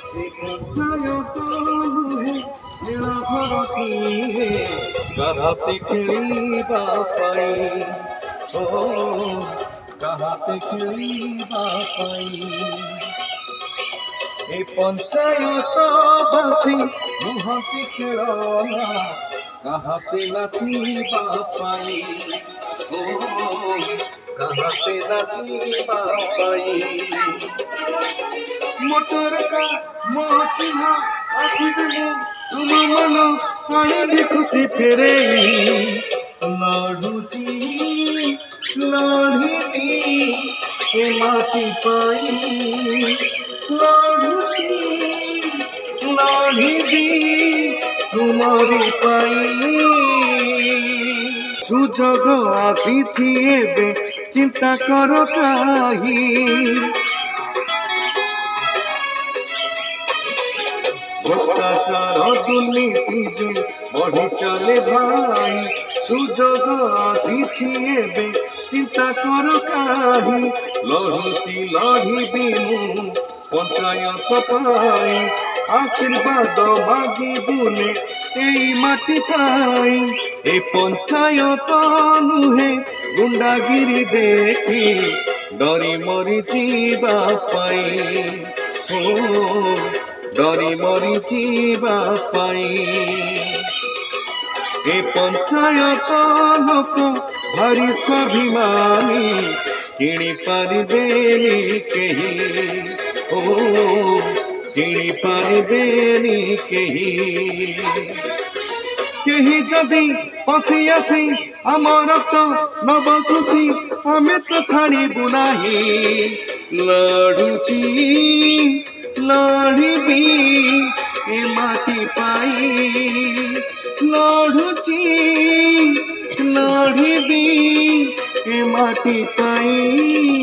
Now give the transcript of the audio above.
कहते खेलिबा पाई ओ कहते खेलिबा पाई ए पंचायत बासी मुहती खेलना कहते नाचिबा पाई ओ कहते नाचिबा पाई मोटर का मोचिहा आखिर तुम मनो कहीं खुशी फेरे लड़ुची लड़ी के माटी पाई लड़ुची लड़ी तुम्हारी पाई सुजोग आसी एबे चिंता करो काहि भ्रष्टाचार दुर्नीति जे बढ़ी चले भाई सुजोग आसी चिंता कर काहि लड़ुची लड़ी बिनु पंचायत पाई आशीर्वाद मागी बुले एई माटी पाई ए पंचायत नुहे गुंडागिरी देखी डरी मरी जीवा पाई हो डरी मरी जीवा पाई ए पंचायत लोक भारी स्वाभिमानी किणी पारिबेनी केही ओ किणी पारिबेनी केही केही जदि पसी आसी आमर तो न बसुसी आमे तो छाड़ीबु नाही लड़ुची लड़बी ए माटी पाई लड़ुची लड़बी ए माटी पाई।